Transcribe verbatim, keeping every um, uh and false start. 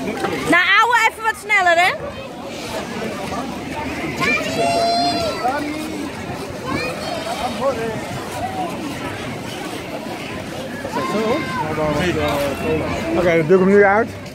Nou, ouwe, even wat sneller, hè? Oké, okay, dan doe ik hem nu uit.